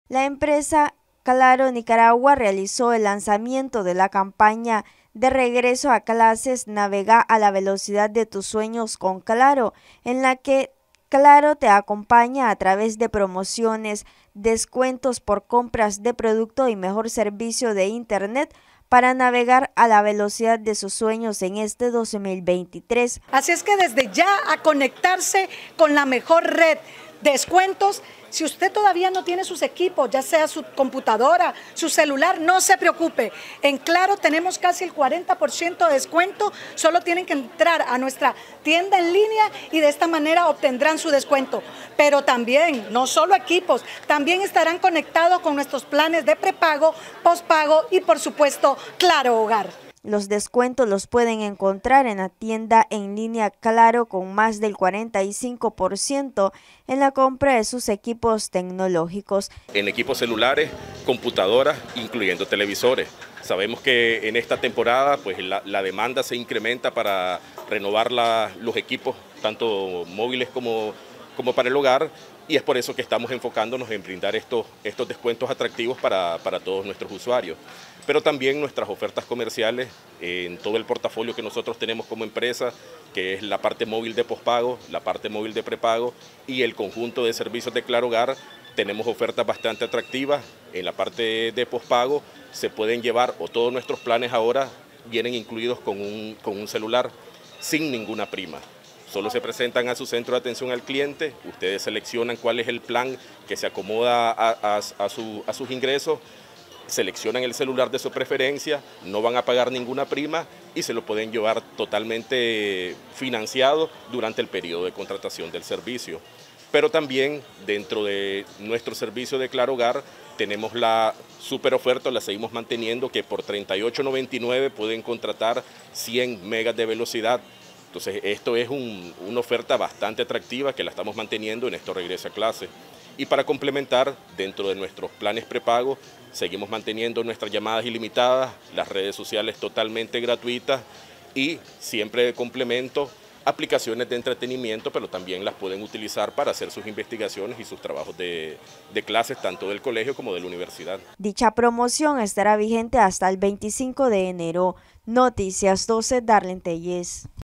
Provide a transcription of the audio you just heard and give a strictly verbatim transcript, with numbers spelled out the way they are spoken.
La empresa Claro Nicaragua realizó el lanzamiento de la campaña de regreso a clases Navega a la velocidad de tus sueños con Claro, en la que Claro te acompaña a través de promociones, descuentos por compras de producto y mejor servicio de Internet para navegar a la velocidad de sus sueños en este dos mil veintitrés. Así es que desde ya a conectarse con la mejor red, descuentos. Si usted todavía no tiene sus equipos, ya sea su computadora, su celular, no se preocupe. En Claro tenemos casi el cuarenta por ciento de descuento, solo tienen que entrar a nuestra tienda en línea y de esta manera obtendrán su descuento. Pero también, no solo equipos, también estarán conectados con nuestros planes de prepago, pospago y por supuesto Claro Hogar. Los descuentos los pueden encontrar en la tienda en línea Claro con más del cuarenta y cinco por ciento en la compra de sus equipos tecnológicos. En equipos celulares, computadoras, incluyendo televisores. Sabemos que en esta temporada pues, la, la demanda se incrementa para renovar la, los equipos, tanto móviles como, como para el hogar, y es por eso que estamos enfocándonos en brindar estos, estos descuentos atractivos para, para todos nuestros usuarios. Pero también nuestras ofertas comerciales en todo el portafolio que nosotros tenemos como empresa, que es la parte móvil de pospago, la parte móvil de prepago y el conjunto de servicios de Claro Hogar. Tenemos ofertas bastante atractivas. En la parte de pospago se pueden llevar, o todos nuestros planes ahora vienen incluidos con un, con un celular sin ninguna prima. Solo se presentan a su centro de atención al cliente, ustedes seleccionan cuál es el plan que se acomoda a, a, a, su, a sus ingresos, seleccionan el celular de su preferencia, no van a pagar ninguna prima y se lo pueden llevar totalmente financiado durante el periodo de contratación del servicio. Pero también dentro de nuestro servicio de Claro Hogar tenemos la super oferta, la seguimos manteniendo, que por treinta y ocho noventa y nueve pueden contratar cien megas de velocidad. Entonces esto es un, una oferta bastante atractiva que la estamos manteniendo en esto Regresa a Clase. Y para complementar, dentro de nuestros planes prepago, seguimos manteniendo nuestras llamadas ilimitadas, las redes sociales totalmente gratuitas y siempre de complemento, aplicaciones de entretenimiento, pero también las pueden utilizar para hacer sus investigaciones y sus trabajos de, de clases, tanto del colegio como de la universidad. Dicha promoción estará vigente hasta el veinticinco de enero. Noticias doce, Darlene Telles.